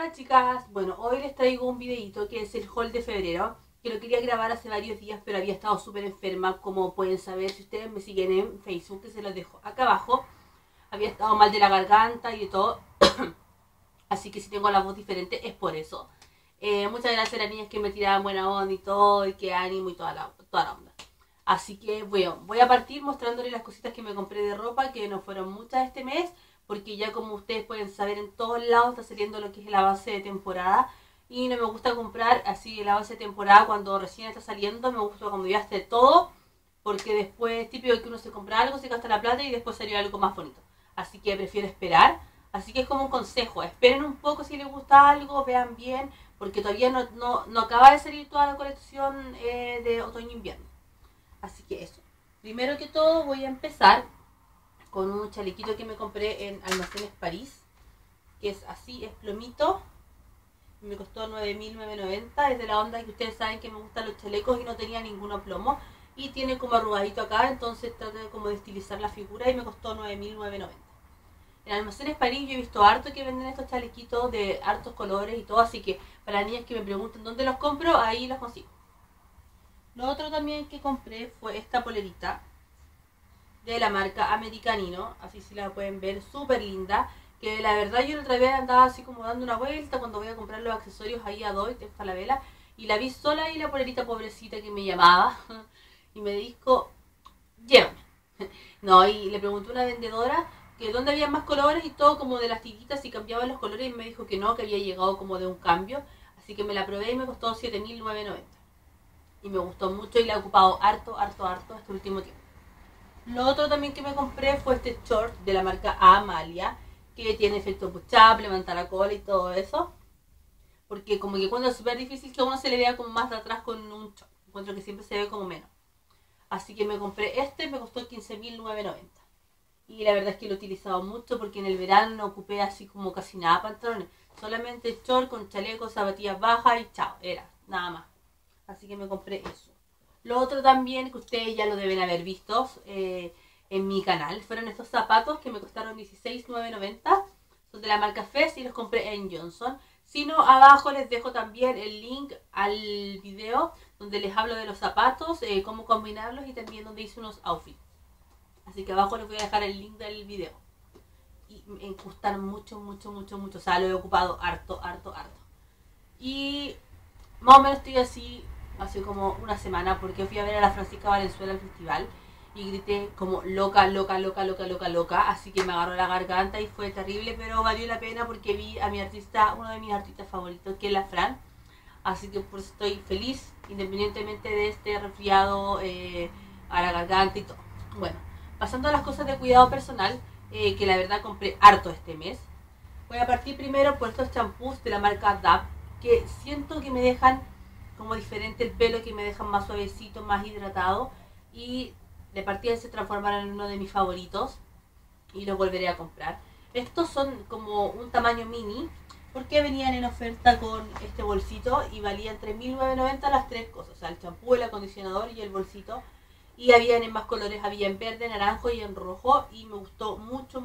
Hola chicas, bueno, hoy les traigo un videito que es el haul de febrero, que lo quería grabar hace varios días, pero había estado súper enferma, como pueden saber si ustedes me siguen en Facebook, que se los dejo acá abajo. Había estado mal de la garganta y de todo, así que si tengo la voz diferente es por eso. Muchas gracias a las niñas que me tiraban buena onda y todo, y que ánimo y toda la onda. Así que bueno, voy a partir mostrándoles las cositas que me compré de ropa, que no fueron muchas este mes, porque ya como ustedes pueden saber en todos lados está saliendo lo que es el avance de temporada y no me gusta comprar así el avance de temporada cuando recién está saliendo, me gusta cuando ya esté todo, porque después típico que uno se compra algo, se gasta la plata y después salió algo más bonito, así que prefiero esperar. Así que es como un consejo, esperen un poco si les gusta algo, vean bien, porque todavía no acaba de salir toda la colección de otoño-invierno. Así que eso, primero que todo voy a empezar con un chalequito que me compré en Almacenes París, que es así, es plomito, me costó 9.990, es de la onda que ustedes saben que me gustan los chalecos y no tenía ninguno plomo, y tiene como arrugadito acá, entonces traté como de estilizar la figura y me costó 9.990. En Almacenes París yo he visto harto que venden estos chalequitos de hartos colores y todo, así que para las niñas que me preguntan dónde los compro, ahí los consigo. Lo otro también que compré fue esta polerita de la marca Americanino, así si la pueden ver, súper linda, que la verdad yo la otra vez andaba así como dando una vuelta cuando voy a comprar los accesorios ahí a Doit, en Falabella, y la vi sola y la polerita pobrecita que me llamaba, y me dijo, llévame. No, y le pregunté a una vendedora que dónde había más colores y todo como de las tiritas y cambiaban los colores y me dijo que no, que había llegado como de un cambio, así que me la probé y me costó 7.990. Y me gustó mucho y la he ocupado harto este último tiempo. Lo otro también que me compré fue este short de la marca Amalia, que tiene efecto push-up, levantar la cola y todo eso. Porque como que cuando es súper difícil que uno se le vea como más de atrás con un short. Encuentro que siempre se ve como menos. Así que me compré este, me costó 15.990. Y la verdad es que lo he utilizado mucho porque en el verano no ocupé así como casi nada pantalones. Solamente short con chaleco, zapatillas bajas y chao, era nada más. Así que me compré eso. Lo otro también, que ustedes ya lo deben haber visto en mi canal, fueron estos zapatos que me costaron 16.990. Son de la marca Fess y los compré en Johnson. Si no, abajo les dejo también el link al video donde les hablo de los zapatos, cómo combinarlos y también donde hice unos outfits. Así que abajo les voy a dejar el link del video. Y me gustaron mucho. O sea, lo he ocupado harto. Y más o menos estoy así hace como una semana porque fui a ver a la Francisca Valenzuela al festival y grité como loca, así que me agarró la garganta y fue terrible, pero valió la pena porque vi a mi artista, uno de mis artistas favoritos, que es la Fran, así que por eso estoy feliz, independientemente de este resfriado a la garganta y todo. Bueno, pasando a las cosas de cuidado personal, que la verdad compré harto este mes, voy a partir primero por estos champús de la marca DAP, que siento que me dejan como diferente el pelo, que me dejan más suavecito, más hidratado, y de partida se transformaron en uno de mis favoritos y los volveré a comprar. Estos son como un tamaño mini porque venían en oferta con este bolsito y valían 3.990 las tres cosas, o sea, el champú, el acondicionador y el bolsito. Y habían en más colores, había en verde, naranjo y en rojo, y me gustó mucho.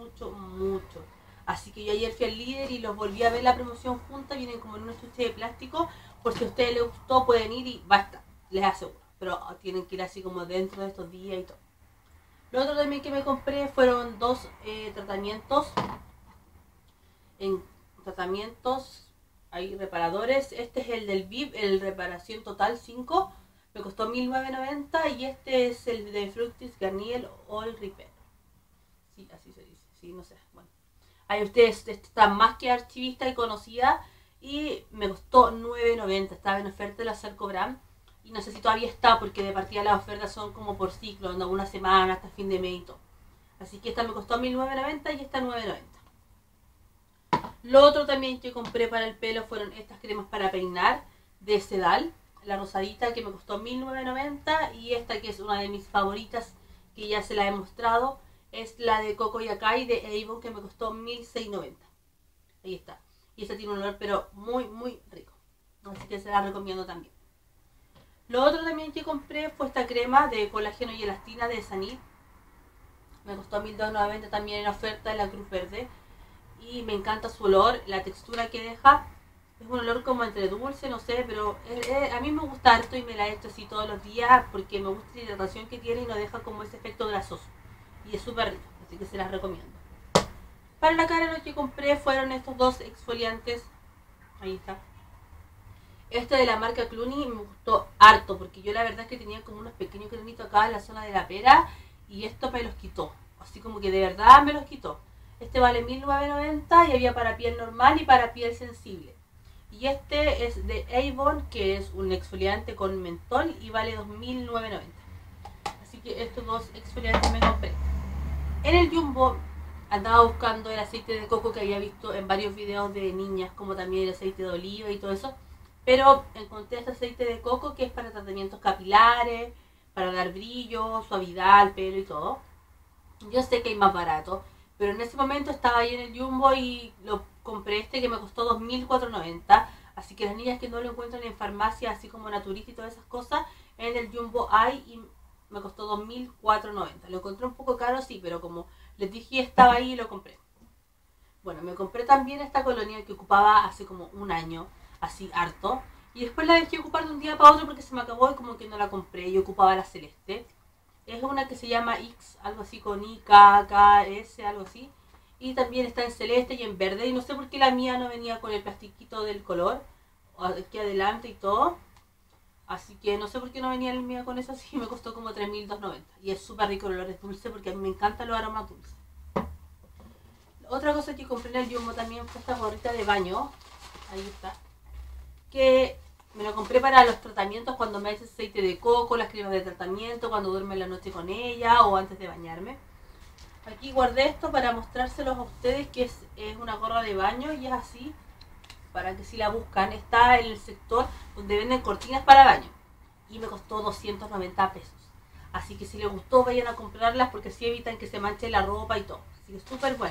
Así que yo ayer fui al Líder y los volví a ver la promoción junta, vienen como en un estuche de plástico, por si a ustedes les gustó pueden ir y basta, les aseguro. Pero tienen que ir así como dentro de estos días y todo. Lo otro también que me compré fueron dos tratamientos, en tratamientos, hay reparadores. Este es el del VIP, el Reparación Total 5, me costó 1.990, y este es el de Fructis Garnier All Repair. Sí, así se dice, sí, no sé, bueno. Ahí ustedes está más que archivista y conocida y me costó 9.90, estaba en oferta de la Sarcobram y no sé si todavía está porque de partida las ofertas son como por ciclo, ¿no? Una semana hasta fin de mes y todo. Así que esta me costó 1.990 y esta 9.90. Lo otro también que compré para el pelo fueron estas cremas para peinar de Sedal, la rosadita que me costó 1.990, y esta que es una de mis favoritas que ya se la he mostrado, es la de Coco y Acai de Avon, que me costó 1.690. Ahí está. Y esta tiene un olor pero muy rico. Así que se la recomiendo también. Lo otro también que compré fue esta crema de colágeno y elastina de Sanit. Me costó 1.290 también en oferta de la Cruz Verde. y me encanta su olor, la textura que deja. Es un olor como entre dulce, no sé, pero a mí me gusta harto y me la he hecho así todos los días porque me gusta la hidratación que tiene y no deja como ese efecto grasoso. Y es súper rico, así que se las recomiendo. Para la cara lo que compré fueron estos dos exfoliantes. Ahí está. Este de la marca Cluny me gustó harto porque yo la verdad es que tenía como unos pequeños granitos acá en la zona de la pera y esto me los quitó. Así como que de verdad me los quitó. Este vale 1990 y había para piel normal y para piel sensible. Y este es de Avon, que es un exfoliante con mentol y vale 2990. Así que estos dos exfoliantes me compré. En el Jumbo andaba buscando el aceite de coco que había visto en varios videos de niñas, como también el aceite de oliva y todo eso. Pero encontré este aceite de coco que es para tratamientos capilares, para dar brillo, suavidad al pelo y todo. Yo sé que hay más barato, pero en ese momento estaba ahí en el Jumbo y lo compré este que me costó 2490. Así que las niñas que no lo encuentran en farmacia, así como Naturista y todas esas cosas, en el Jumbo hay y me costó 2490. Lo encontré un poco caro, sí, pero como les dije estaba ahí y lo compré. Bueno, me compré también esta colonia que ocupaba hace como un año, así harto. Y después la dejé ocupar de un día para otro porque se me acabó y como que no la compré. Yo ocupaba la celeste. Es una que se llama X, algo así con I, K, K, S, algo así. Y también está en celeste y en verde. Y no sé por qué la mía no venía con el plastiquito del color, aquí adelante y todo. Así que no sé por qué no venía el mío con eso así. Me costó como 3290. Y es súper rico, el olor es dulce porque a mí me encantan los aromas dulces. Otra cosa que compré en el Jumbo también fue esta gorrita de baño. Ahí está. Que me lo compré para los tratamientos cuando me hace aceite de coco, las cremas de tratamiento, cuando duermo en la noche con ella o antes de bañarme. Aquí guardé esto para mostrárselos a ustedes que es una gorra de baño y es así, para que si la buscan. Está en el sector donde venden cortinas para baño y me costó 290 pesos. Así que si les gustó vayan a comprarlas porque así evitan que se manche la ropa y todo. Así que es súper bueno.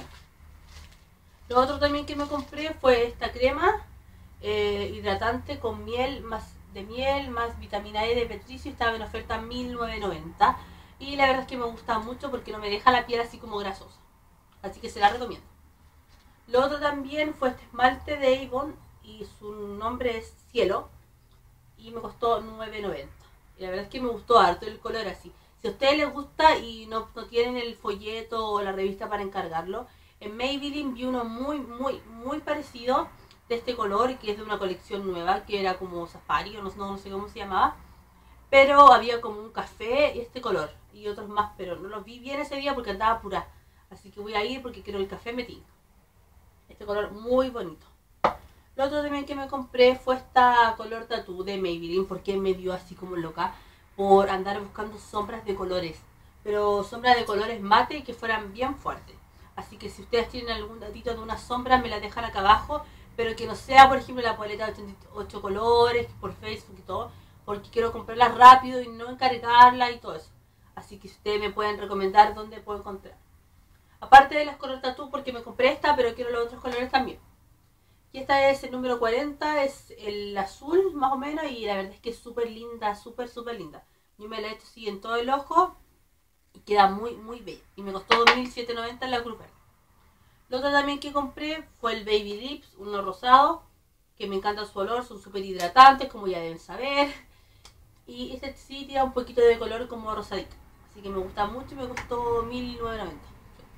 Lo otro también que me compré fue esta crema hidratante con miel más vitamina E de Petricio. Estaba en oferta 1990 y la verdad es que me gusta mucho porque no me deja la piel así como grasosa, así que se la recomiendo. Lo otro también fue este esmalte de Avon y su nombre es Cielo y me costó 990 y la verdad es que me gustó harto el color así. Si a ustedes les gusta y no tienen el folleto o la revista para encargarlo, en Maybelline vi uno muy parecido de este color, que es de una colección nueva, que era como Safari, o no sé cómo se llamaba, pero había como un café y este color, y otros más, pero no los vi bien ese día porque andaba apurada, así que voy a ir porque quiero el café me tinca. Este color muy bonito. Lo otro también que me compré fue esta color tattoo de Maybelline, porque me dio así como loca por andar buscando sombras de colores, pero sombras de colores mate y que fueran bien fuertes. Así que si ustedes tienen algún datito de una sombra, me la dejan acá abajo, pero que no sea, por ejemplo, la paleta de 88 colores por Facebook y todo, porque quiero comprarla rápido y no encargarla y todo eso. Así que si ustedes me pueden recomendar dónde puedo encontrar. Aparte de las color tattoo, porque me compré esta, pero quiero los otros colores también. Y esta es el número 40, es el azul más o menos, y la verdad es que es súper linda, súper linda. Yo me la he hecho así en todo el ojo y queda muy bella. Y me costó 2790 en la Cruz Verde. Lo otro también que compré fue el Baby Lips, uno rosado, que me encanta su olor, son súper hidratantes, como ya deben saber. Y este sí tira un poquito de color como rosadito. Así que me gusta mucho y me costó 1990.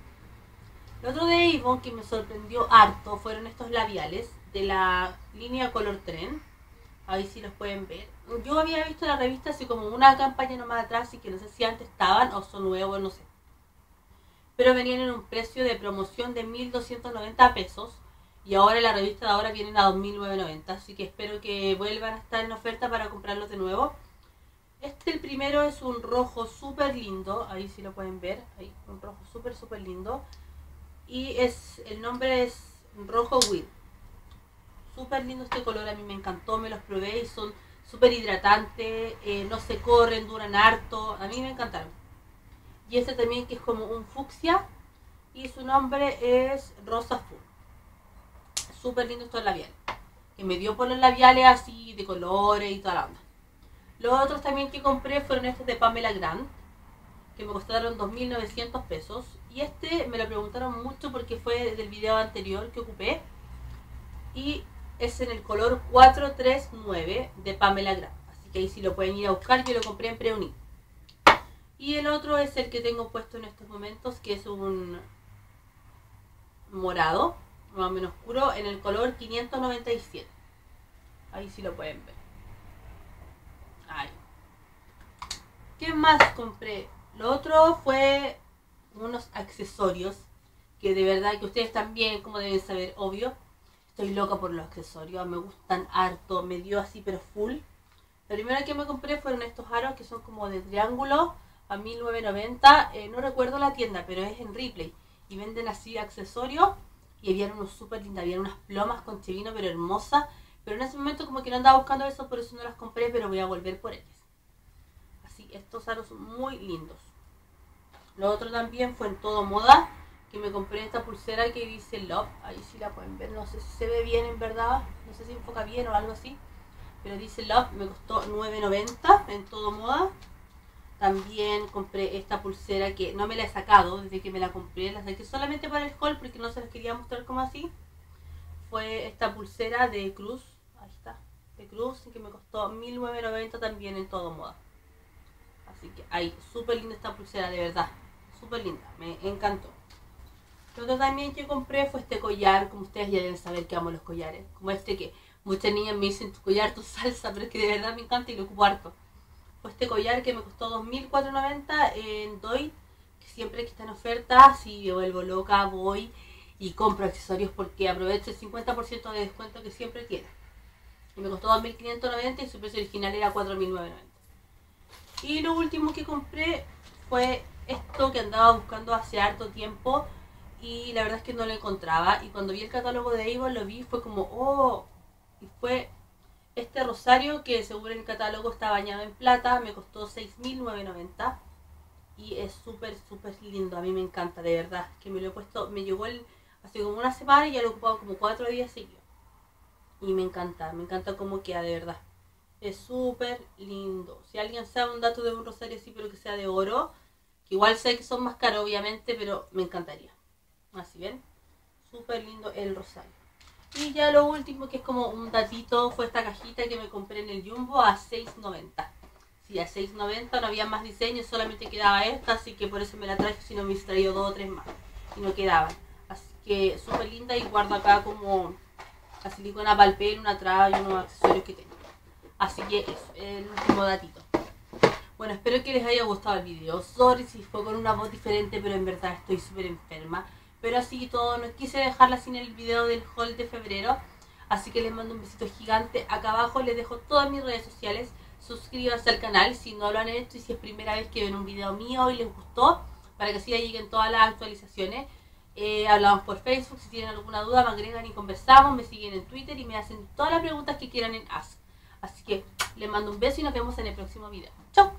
Lo otro de Avon que me sorprendió harto fueron estos labiales de la línea Color Trend. Ahí sí los pueden ver. Yo había visto la revista así como una campaña nomás atrás, y que no sé si antes estaban o son nuevos, no sé. Pero venían en un precio de promoción de 1290 pesos. Y ahora en la revista de ahora vienen a 2990. Así que espero que vuelvan a estar en oferta para comprarlos de nuevo. El primero es un rojo súper lindo. Ahí sí lo pueden ver. Ahí, un rojo súper lindo. Y el nombre es Rojo Will. Súper lindo este color, a mí me encantó, me los probé y son súper hidratantes, no se corren, duran harto, a mí me encantaron. Y este también que es como un fucsia y su nombre es Rosa Full. Súper lindo estos labiales, que me dio por los labiales así de colores y toda la onda. Los otros también que compré fueron estos de Pamela Grant, que me costaron 2900 pesos. Y este me lo preguntaron mucho porque fue del video anterior que ocupé. Y es en el color 439 de Pamela Graf. Así que ahí sí lo pueden ir a buscar, yo lo compré en Preuni. Y el otro es el que tengo puesto en estos momentos, que es un morado, más o menos oscuro, en el color 597. Ahí sí lo pueden ver. Ahí. ¿Qué más compré? Lo otro fue unos accesorios que de verdad que ustedes también, como deben saber, obvio, estoy loca por los accesorios, me gustan harto, me dio así pero full. La primera que me compré fueron estos aros que son como de triángulo a 1990, no recuerdo la tienda, pero es en Ripley y venden así accesorios y había unos súper lindos, había unas plomas con chevino pero hermosas, pero en ese momento como que no andaba buscando eso, por eso no las compré, pero voy a volver por ellas. Así, estos aros son muy lindos. Lo otro también fue en Todo Moda, que me compré esta pulsera que dice Love, ahí sí la pueden ver, no sé si se ve bien en verdad, no sé si enfoca bien o algo así, pero dice Love, me costó $9.90 en Todo Moda. También compré esta pulsera que no me la he sacado desde que me la compré, la saqué solamente para el haul porque no se las quería mostrar como así. Fue esta pulsera de Cruz, ahí está, de Cruz, que me costó $19.90 también en Todo Moda. Así que ahí, súper linda esta pulsera, de verdad, súper linda, me encantó. Lo otro también que compré fue este collar, como ustedes ya deben saber que amo los collares, como este que muchas niñas me dicen tu collar, tu salsa, pero es que de verdad me encanta y lo ocupo harto. Fue este collar que me costó $2.490 en Doi, que siempre que está en oferta, si yo vuelvo loca, voy y compro accesorios porque aprovecho el 50% de descuento que siempre tiene. Y me costó $2.590 y su precio original era $4.990. Y lo último que compré fue esto que andaba buscando hace harto tiempo y la verdad es que no lo encontraba. Y cuando vi el catálogo de Avon lo vi, fue como, oh, y fue este rosario que según el catálogo está bañado en plata, me costó $6.990 y es súper lindo, a mí me encanta, de verdad, que me lo he puesto, me llegó hace como una semana y ya lo he ocupado como 4 días seguidos. Y me encanta cómo queda, de verdad. Es súper lindo. Si alguien sabe un dato de un rosario así, pero que sea de oro, que igual sé que son más caros obviamente, pero me encantaría. Así ven, súper lindo el rosario. Y ya lo último, que es como un datito, fue esta cajita que me compré en el Jumbo a $6.90. Sí, a $6.90, no había más diseños, solamente quedaba esta, así que por eso me la traje, si no me hubiese traído 2 o 3 más. Y no quedaban. Así que súper linda y guardo acá como la silicona para el pelo, una traba y unos accesorios que tengo. Así que eso, el último datito. Bueno, espero que les haya gustado el video. Sorry si fue con una voz diferente, pero en verdad estoy súper enferma. Pero así todo, no quise dejarla sin el video del haul de febrero. Así que les mando un besito gigante. Acá abajo les dejo todas mis redes sociales. Suscríbanse al canal si no lo han hecho y si es primera vez que ven un video mío y les gustó, para que así ya lleguen todas las actualizaciones. Hablamos por Facebook, si tienen alguna duda me agregan y conversamos, me siguen en Twitter y me hacen todas las preguntas que quieran en Ask. Así que les mando un beso y nos vemos en el próximo video. ¡Chao!